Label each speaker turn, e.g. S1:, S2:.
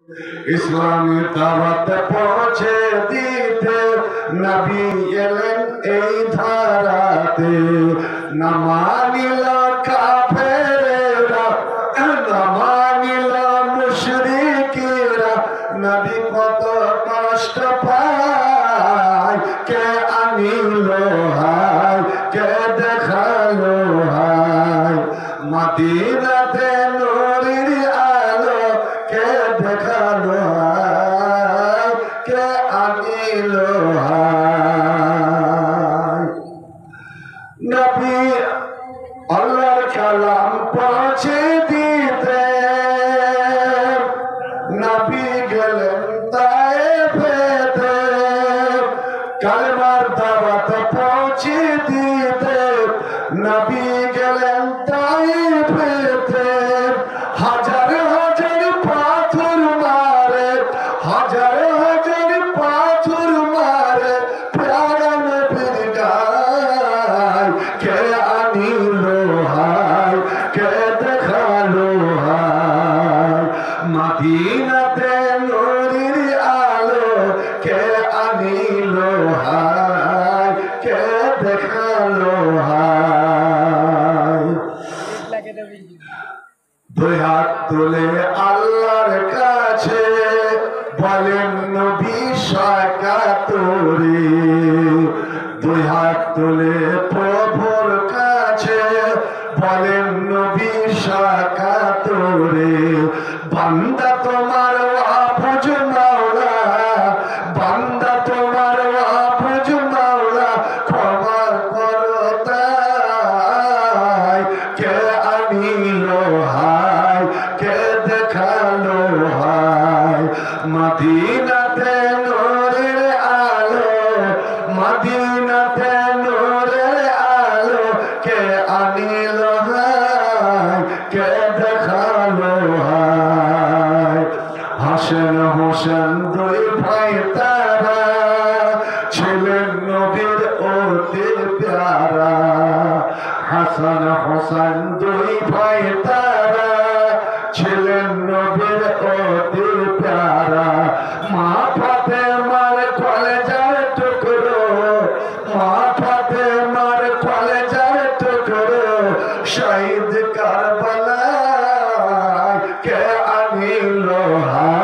S1: ইসলামী দাওয়াত পৌঁছে দিতে নবী এলেন এই ধারাতে। না মানিল কাফেরেরা, না মানিল মুশরিকেরা, নবী কত কষ্ট পায়। কে আনিল হায়, কে দেখালো হায়, মদিনাতে নূরের আলো কে দেখালো হায়, কে আনিল হায়। নবী আল্লাহর কালাম পৌঁছে দিতে নবী গেলেন তায়েফেতে। কালেমার দাওয়াত পৌঁছে দিতে নবী গেলেন তায়েফেতে। হাজার হাজার পাথর মারে, হাজার হাজার পাথর মারে প্যারা নবীর গায়। কে আনিল হায়, কে দেখালো হায়, মদিনাতে নূরের আলো কে আনিল হায়, কে দেখালো হায়। দুই হাত তুলে আল্লাহর কাছে বলেন নবী সাকাতুরে। দুই হাত তুলে প্রভুর কাছে বলেন নবী সাকাতুরে। বান্দা তোমার আফজ মাওলা, বান্দা তোমার আফজ মাওলা, ক্ষমা করো তাই। কে আনিল হায়, কে দেখালো হায়, মদিনাতে নূরের আলো, মদিনাতে নূরের আলো কে আনিল হায়, কে দেখালো হায়। হাসান হোসেন দুই ভাই তারা ছিলেন নবীর অতি প্যারা। হাসান হোসেন দুই ভাই তারা ছিলেন নবীর অতি প্যারা। মা ফাতেমার কলেজার টুকরো, মা ফাতেমার কলেজার টুকরো, শহীদ কারবালায় কে আনিল হায়।